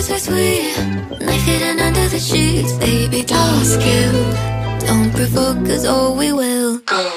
is so sweet. Knife hidden under the sheets. Baby, don't skill. Don't provoke, cause oh we will go.